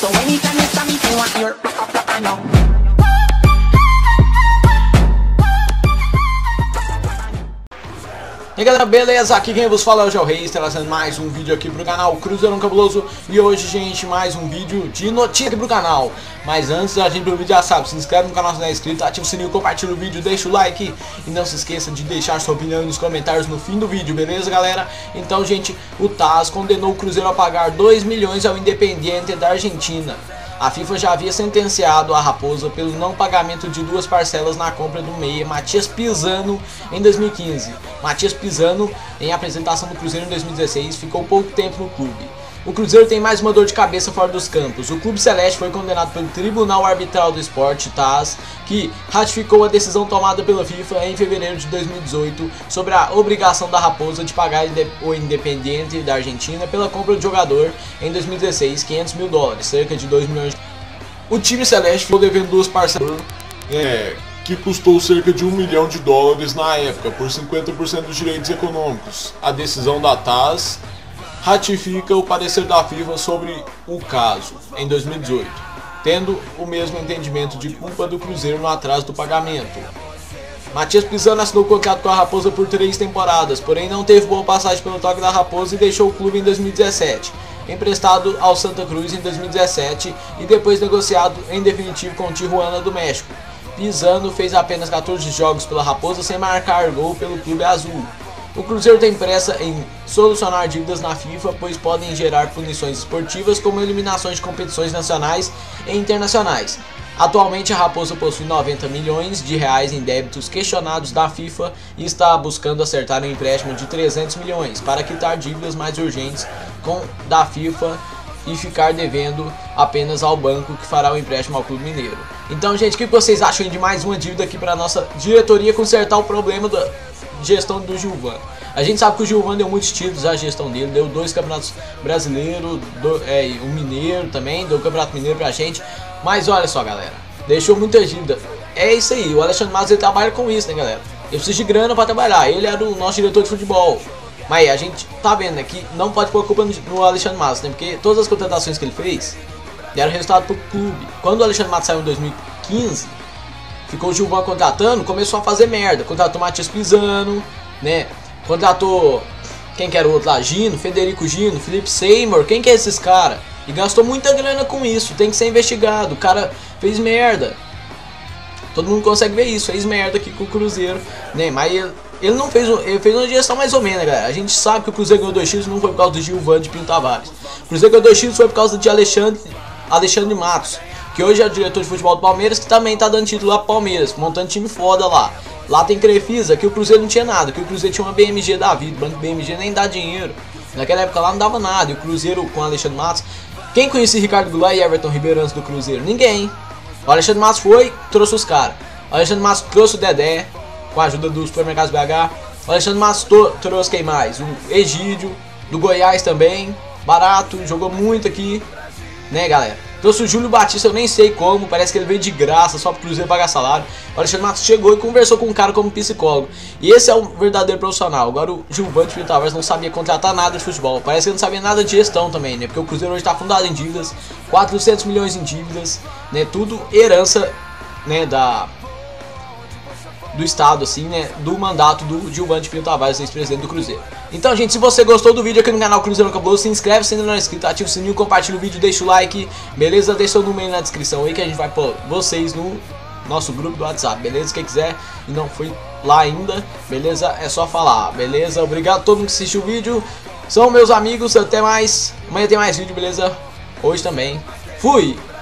So anytime you stop me, you want your I know. E aí galera, beleza? Aqui quem vos fala é o Geo Reis, trazendo mais um vídeo aqui pro canal Cruzeirão Cabuloso. E hoje, gente, mais um vídeo de notícia aqui pro canal. Mas antes da gente pro vídeo, já sabe, se inscreve no canal se não é inscrito, ativa o sininho, compartilha o vídeo, deixa o like. E não se esqueça de deixar sua opinião nos comentários no fim do vídeo, beleza galera? Então, gente, o TAS condenou o Cruzeiro a pagar 2 milhões ao Independiente da Argentina. A FIFA já havia sentenciado a Raposa pelo não pagamento de 2 parcelas na compra do meia Matias Pisano em 2015. Matias Pisano, em apresentação do Cruzeiro em 2016, ficou pouco tempo no clube. O Cruzeiro tem mais uma dor de cabeça fora dos campos. O Clube Celeste foi condenado pelo Tribunal Arbitral do Esporte, TAS, que ratificou a decisão tomada pela FIFA em fevereiro de 2018 sobre a obrigação da Raposa de pagar o Independiente da Argentina pela compra do jogador em 2016, 500 mil dólares, cerca de 2 milhões. O time Celeste ficou devendo 2 parcelas, que custou cerca de 1 milhão de dólares na época, por 50% dos direitos econômicos. A decisão da TAS ratifica o parecer da FIFA sobre o caso em 2018, tendo o mesmo entendimento de culpa do Cruzeiro no atraso do pagamento. Matias Pisano assinou o contrato com a Raposa por 3 temporadas, porém não teve boa passagem pelo toque da Raposa e deixou o clube em 2017, emprestado ao Santa Cruz em 2017 e depois negociado em definitivo com o Tijuana do México. Pisano fez apenas 14 jogos pela Raposa sem marcar gol pelo clube azul. O Cruzeiro tem pressa em solucionar dívidas na FIFA, pois podem gerar punições esportivas como eliminações de competições nacionais e internacionais. Atualmente a Raposa possui 90 milhões de reais em débitos questionados da FIFA e está buscando acertar um empréstimo de 300 milhões para quitar dívidas mais urgentes da FIFA e ficar devendo apenas ao banco que fará o empréstimo ao Clube Mineiro. Então, gente, o que vocês acham de mais uma dívida aqui para a nossa diretoria consertar o problema da gestão do Gilvan? A gente sabe que o Gilvan deu muitos títulos à gestão dele, deu 2 campeonatos brasileiros, o Mineiro também, deu o Campeonato Mineiro pra gente. Mas olha só galera, deixou muita dívida. É isso aí, o Alexandre Matos ele trabalha com isso, né galera? Ele precisa de grana pra trabalhar, ele era o nosso diretor de futebol. Mas a gente tá vendo, né, que não pode pôr culpa no Alexandre Matos, né? Porque todas as contratações que ele fez deram resultado pro clube. Quando o Alexandre Matos saiu em 2015, ficou o Gilvan contratando, começou a fazer merda. Contratou Matias Pisano, né? Contratou, quem que era o outro lá? Gino, Federico Gino, Felipe Seymour, quem que é esses caras? E gastou muita grana com isso, tem que ser investigado. O cara fez merda. Todo mundo consegue ver isso, fez merda aqui com o Cruzeiro, né? Mas ele não fez, ele fez uma gestão mais ou menos, né, galera? A gente sabe que o Cruzeiro ganhou 2 títulos não foi por causa do Gilvan de Pinto Tavares. O Cruzeiro ganhou 2 títulos foi por causa de Alexandre Matos, que hoje é o diretor de futebol do Palmeiras, que também tá dando título lá pro Palmeiras, montando time foda lá. Lá tem Crefisa, que o Cruzeiro não tinha nada, que o Cruzeiro tinha uma BMG da vida, o banco BMG nem dá dinheiro. Naquela época lá não dava nada, e o Cruzeiro com o Alexandre Matos... Quem conhecia Ricardo Goulart e Everton Ribeiro antes do Cruzeiro? Ninguém. O Alexandre Matos foi, trouxe os caras. O Alexandre Matos trouxe o Dedé, com a ajuda dos supermercados BH. O Alexandre Matos trouxe quem mais? O Egídio, do Goiás também, barato, jogou muito aqui, né galera? Trouxe o Júlio Batista, eu nem sei como, parece que ele veio de graça, só pro Cruzeiro pagar salário. O Alexandre Matos chegou e conversou com um cara como psicólogo. E esse é um verdadeiro profissional. Agora o Gilvan de Pinto Tavares não sabia contratar nada de futebol. Parece que ele não sabia nada de gestão também, né? Porque o Cruzeiro hoje está fundado em dívidas, 400 milhões em dívidas, né? Tudo herança, né, do Estado, assim, né, do mandato do Gilvan de Pinto Tavares, ex-presidente do Cruzeiro. Então, gente, se você gostou do vídeo aqui no canal Cruzeirão Cabuloso, se inscreve se ainda não é inscrito, ativa o sininho, compartilha o vídeo, deixa o like, beleza? Deixa seu número aí na descrição aí que a gente vai pôr vocês no nosso grupo do WhatsApp, beleza? Quem quiser e não foi lá ainda, beleza? É só falar, beleza? Obrigado a todo mundo que assistiu o vídeo, são meus amigos, até mais, amanhã tem mais vídeo, beleza? Hoje também, fui!